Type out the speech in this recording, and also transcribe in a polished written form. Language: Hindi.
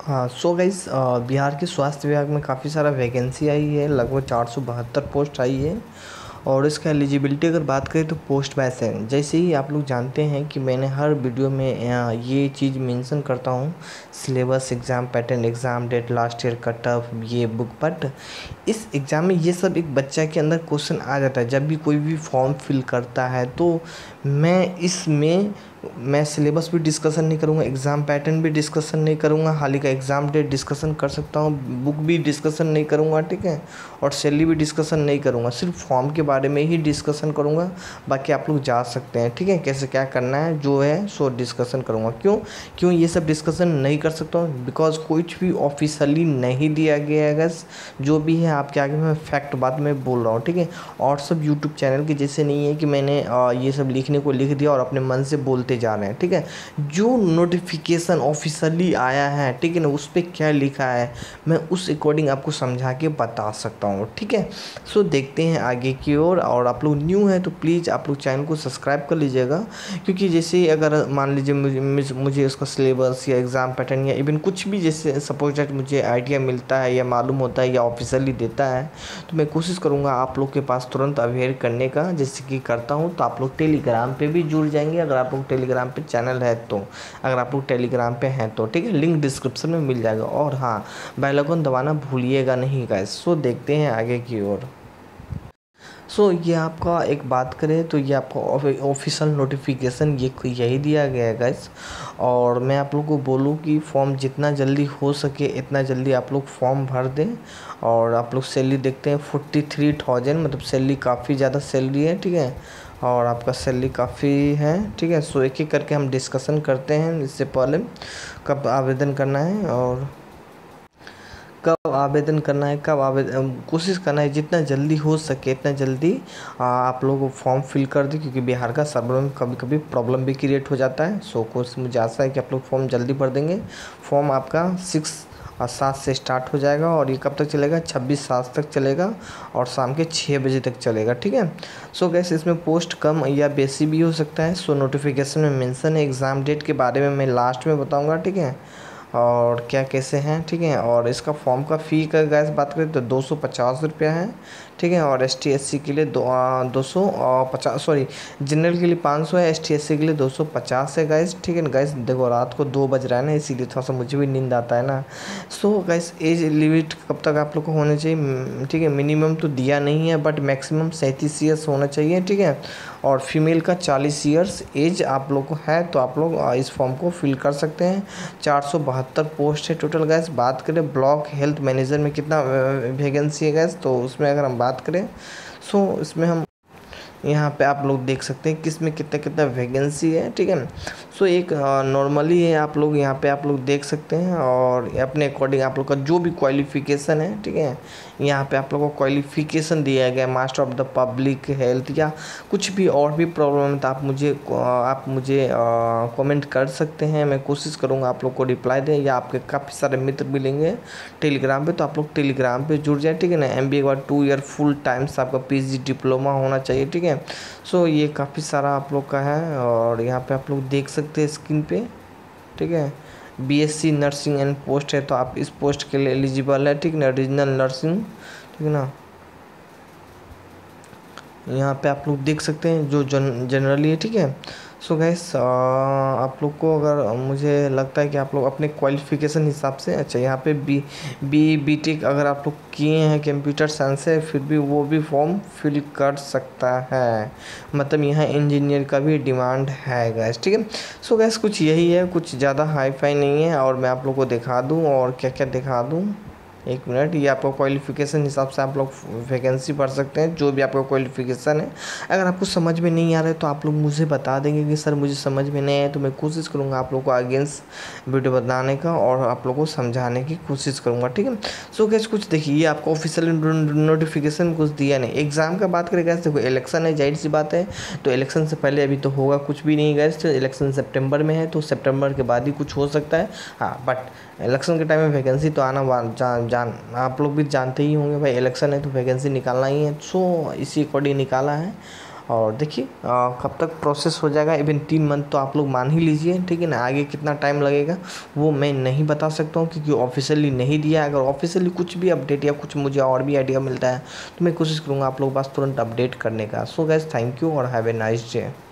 हाँ, सो गाइस बिहार के स्वास्थ्य विभाग में काफ़ी सारा वैकेंसी आई है, लगभग 472 पोस्ट आई है। और इसका एलिजिबिलिटी अगर बात करें तो पोस्ट वाइज है। जैसे ही आप लोग जानते हैं कि मैंने हर वीडियो में ये चीज़ मेंशन करता हूँ, syllabus, exam pattern, exam date, last year cut off, ये बुक। बट इस एग्ज़ाम में ये सब एक बच्चा के अंदर क्वेश्चन आ जाता है जब भी कोई भी फॉर्म फिल करता है। तो मैं सिलेबस भी डिस्कशन नहीं करूँगा, एग्ज़ाम पैटर्न भी डिस्कशन नहीं करूँगा, हाल ही का एग्ज़ाम डेट डिस्कशन कर सकता हूँ, बुक भी डिस्कशन नहीं करूँगा, ठीक है। और सैलरी भी डिस्कशन नहीं करूँगा, सिर्फ फॉर्म के बारे में ही डिस्कशन करूँगा। बाकी आप लोग जा सकते हैं, ठीक है, कैसे क्या करना है जो है सो डिस्कशन करूँगा। क्यों ये सब डिस्कशन नहीं कर सकता हूँ? बिकॉज कुछ भी ऑफिशियली नहीं दिया गया है गैस। जो भी है आपके आगे मैं फैक्ट बात में बोल रहा हूँ, ठीक है। और सब यूट्यूब चैनल के जैसे नहीं है कि मैंने ये सब लिखने को लिख दिया और अपने मन से बोलते जा रहे हैं, ठीक है। जो नोटिफिकेशन ऑफिशियली आया है, ठीक है ना, उस पर क्या लिखा है मैं उस अकॉर्डिंग आपको समझा के बता सकता हूँ, ठीक है। सो देखते हैं आगे की ओर। और आप लोग न्यू हैं तो प्लीज़ आप लोग चैनल को सब्सक्राइब कर लीजिएगा, क्योंकि जैसे अगर मान लीजिए मुझे उसका सिलेबस या एग्ज़ाम पैटर्न या इवन कुछ भी जैसे सपोज दैट मुझे आइडिया मिलता है या मालूम होता है या ऑफिशियली देता है, तो मैं कोशिश करूँगा आप लोग के पास तुरंत अवेयर करने का, जैसे कि करता हूँ। तो आप लोग टेलीग्राम पे भी जुड़ जाएंगे अगर आप लोग टेलीग्राम पे चैनल है तो, अगर आप लोग टेलीग्राम पे हैं तो, ठीक है, लिंक डिस्क्रिप्शन में मिल जाएगा। और हाँ, बेल आइकन दबाना भूलिएगा नहीं गाइस। सो देखते हैं आगे की ओर। सो ये आपका एक बात करें तो ये आपका ऑफिशियल नोटिफिकेशन यही दिया गया है गाइस। और मैं आप लोगों को बोलूँ कि फॉर्म जितना जल्दी हो सके इतना जल्दी आप लोग फॉर्म भर दें। और आप लोग सैलरी देखते हैं 43,000, मतलब सैलरी काफ़ी ज़्यादा सैलरी है, ठीक है। और आपका सैलरी काफ़ी है, ठीक है। सो एक एक करके हम डिस्कशन करते हैं। इससे पहले कब आवेदन करना है और कब आवेदन कोशिश करना है जितना जल्दी हो सके इतना जल्दी आप लोग फॉर्म फिल कर दें, क्योंकि बिहार का सर्वर में कभी कभी प्रॉब्लम भी क्रिएट हो जाता है। सो कोशिश मुझे आशा है कि आप लोग फॉर्म जल्दी भर देंगे। फॉर्म आपका 7 से स्टार्ट हो जाएगा और ये कब तक चलेगा? 26/7 तक चलेगा और शाम के 6 बजे तक चलेगा, ठीक है। सो गैस इसमें पोस्ट कम या बेसी भी हो सकता है। सो नोटिफिकेशन में मेंशन है। एग्ज़ाम डेट के बारे में मैं लास्ट में बताऊंगा, ठीक है, और क्या कैसे हैं, ठीक है। और इसका फॉर्म का फ़ी का गैस बात करें तो 250 रुपया है, ठीक है। और ST SC के लिए 250, सॉरी, जनरल के लिए 500 है, ST SC के लिए 250 है गैस, ठीक है ना। गैस देखो रात को 2 बज रहा है ना, इसीलिए थोड़ा सा मुझे भी नींद आता है ना। सो गैस एज लिमिट कब तक आप लोग को होना चाहिए, ठीक है, मिनिमम तो दिया नहीं है बट मैक्सिमम 37 ईयर्स होना चाहिए, ठीक है। और फीमेल का 40 ईयर्स एज आप लोग को है तो आप लोग इस फॉर्म को फिल कर सकते हैं। 472 पोस्ट है टोटल गैस। बात करें ब्लॉक हेल्थ मैनेजर में कितना वैकेंसी है गैस, तो उसमें अगर हम बात करें सो इसमें हम यहाँ पे आप लोग देख सकते हैं किस में कितना कितना वैकेंसी है, ठीक है। सो एक नॉर्मली है, आप लोग यहाँ पे आप लोग देख सकते हैं और अपने अकॉर्डिंग आप लोग का जो भी क्वालिफ़िकेशन है, ठीक है, यहाँ पे आप लोग को क्वालिफ़िकेशन दिया गया है, master of the public health या कुछ भी और भी प्रॉब्लम है तो आप मुझे कमेंट कर सकते हैं। मैं कोशिश करूँगा आप लोग को रिप्लाई दें, या आपके काफ़ी सारे मित्र मिलेंगे टेलीग्राम पे, तो आप लोग टेलीग्राम पे जुड़ जाए, ठीक है ना। MBA के बाद 2 ईयर फुल टाइम से आपका PG डिप्लोमा होना चाहिए, ठीक है। सो ये काफ़ी सारा आप लोग का है और यहाँ पे आप लोग देख सकते हैं स्क्रीन पे, ठीक है। BSc नर्सिंग एंड पोस्ट है तो आप इस पोस्ट के लिए एलिजिबल है, ठीक है ना। रीजनल नर्सिंग, ठीक है ना। यहाँ पे आप लोग देख सकते हैं जो जनरली है, ठीक है। सो गैस आप लोग को अगर मुझे लगता है कि आप लोग अपने क्वालिफ़िकेशन हिसाब से, अच्छा यहाँ पे BTech अगर आप लोग किए हैं कंप्यूटर साइंस से फिर भी वो भी फॉर्म फिल कर सकता है, मतलब यहाँ इंजीनियर का भी डिमांड है गैस, ठीक है। सो गैस कुछ यही है, कुछ ज़्यादा हाई फाई नहीं है। और मैं आप लोग को दिखा दूँ और क्या क्या दिखा दूँ, एक मिनट। ये आपका क्वालिफ़िकेशन हिसाब से आप लोग वैकेंसी भर सकते हैं, जो भी आपका क्वालिफ़िकेशन है। अगर आपको समझ में नहीं आ रहा है तो आप लोग मुझे बता देंगे कि सर मुझे समझ में नहीं आया, तो मैं कोशिश करूँगा आप लोग को अगेंस्ट वीडियो बनाने का और आप लोग को समझाने की कोशिश करूँगा, ठीक है। सो गैस कुछ देखिए, ये आपको ऑफिशियल नोटिफिकेशन कुछ दिया नहीं। एग्ज़ाम का बात करें गैस, देखो इलेक्शन है, जाहिर सी बात है, तो इलेक्शन से पहले अभी तो होगा कुछ भी नहीं गैस। तो इलेक्शन सितंबर में है तो सितंबर के बाद ही कुछ हो सकता है, हाँ। बट इलेक्शन के टाइम में वैकेंसी तो आना आप लोग भी जानते ही होंगे भाई, इलेक्शन है तो वैकेंसी निकालना ही है। सो इसी अकॉर्डिंग निकाला है। और देखिए कब तक प्रोसेस हो जाएगा। इवन 3 मंथ तो आप लोग मान ही लीजिए, ठीक है ना। आगे कितना टाइम लगेगा वो मैं नहीं बता सकता हूँ, क्योंकि ऑफिशियली नहीं दिया। अगर ऑफिशियली कुछ भी अपडेट या कुछ मुझे और भी आइडिया मिलता है तो मैं कोशिश करूँगा आप लोग पास तुरंत अपडेट करने का। सो गाइस, थैंक यू और हैव ए नाइस डे।